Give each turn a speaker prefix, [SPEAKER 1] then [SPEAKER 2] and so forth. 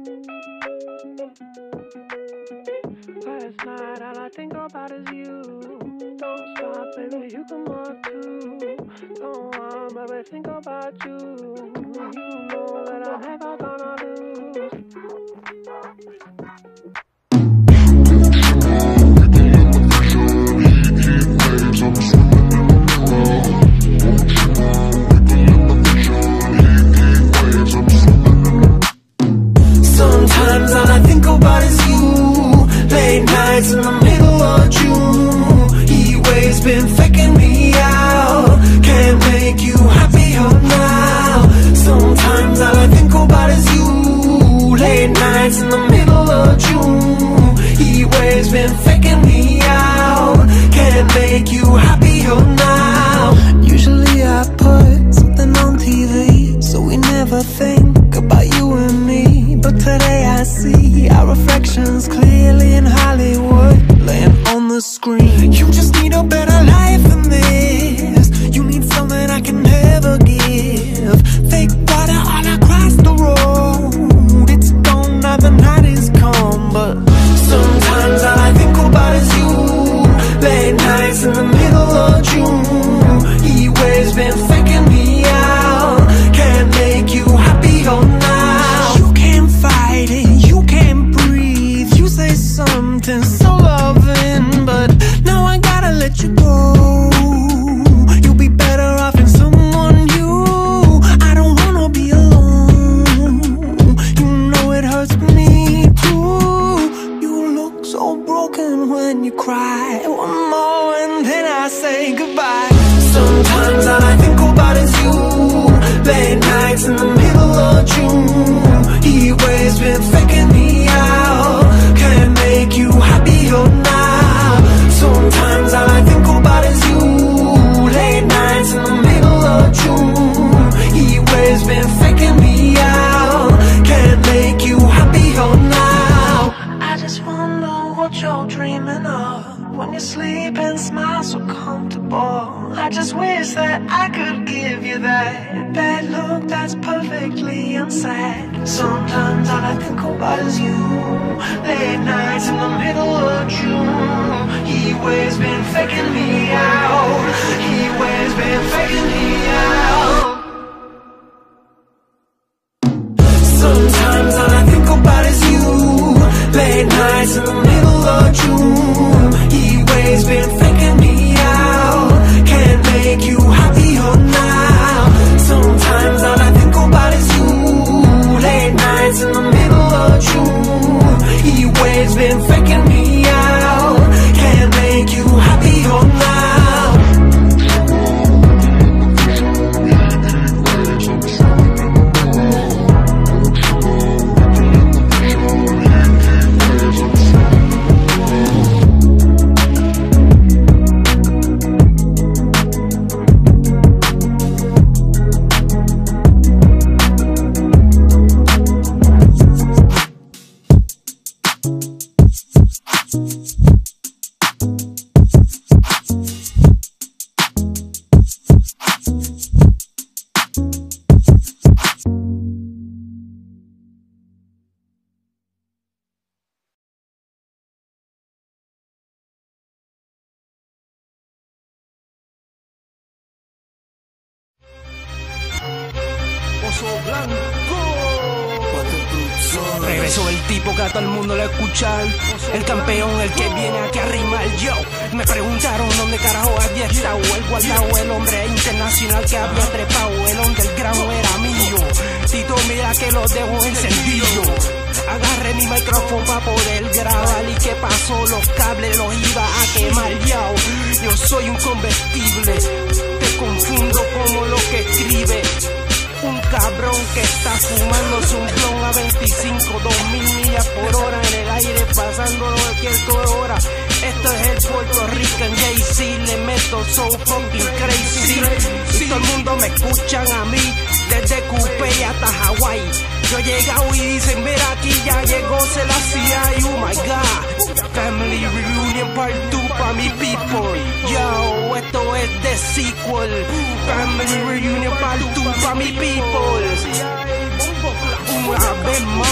[SPEAKER 1] Last night all I think about is you. Don't stop, baby, you come on too. Don't want, baby, think about you. You know that I'm never gonna lose.
[SPEAKER 2] Sometimes all I think about is you. Late nights in the middle of June. Heat waves been faking me out. Can't make you happier now. Sometimes all I think about is you. Late nights in the middle of June. Heat waves been faking me out. Can't make you happier now. Usually I put something on TV, so we never think about you and me. But today I see our reflections clearly in Hollywood, laying on the screen. You just need a better life than this. You need something I can never give. Fake water all across the road. It's gone now, the night is come. But sometimes all I think about is you. Late nights in the middle of June. Heat waves been faking me out. Can't make you happier now. You can't fight it, you can't breathe. You say something so loving, but now I gotta let you go. You'll be better off in someone new. I don't wanna be alone. You know it hurts me too. You look so broken when you cry. One more and then I say goodbye. Sometimes all I think about is you. Late nights in the middle of June. Heat waves been faking me out. Can't make you happier now. Sometimes all I think about is you. Late nights in the middle of June. Heat waves been faking me out. Can't make you happier now. I just wonder what you're dreaming of when you sleep and smile so comfortable. I just wish that I could give you that bad look that's perfectly unsaid. Sometimes all I think about is you. Late nights in the middle of June. Heat waves been faking me out. Heat waves been faking me out. Sometimes all I think about is you. Late nights in the middle of June. Heat waves been faking me out. Can't make you happier now. Sometimes all I think about is you. Late nights in the middle of June. Heat waves been faking me out. Can't make you happier now.
[SPEAKER 3] Regresó el tipo que a todo el mundo le escuchar. El campeón, el que viene aquí a rimar. Yo, me preguntaron dónde carajo había estado el guardado, el hombre internacional que había trepado. El underground era mío. Tito, mira que lo dejo encendido. Agarré mi micrófono para poder grabar. ¿Y qué pasó? Los cables los iba a quemar. Yo soy un convertible. Te confundo como lo que escribe. Un cabrón que está fumándose un blon a 25, 2000 millas por hora en el aire, pasándolo cualquier hora. Esto es el Puerto Rican Jay-Z, le meto so fucking crazy. Y todo el mundo me escuchan a mí, desde Coupé hasta Hawái. Yo he llegado y dicen, mira aquí ya llegó Selassie, oh my god. Family Reunion Part 2 pa' mi people. Yo, esto es The Sequel. Family Reunion Part 2 pa' mi people. Una vez más.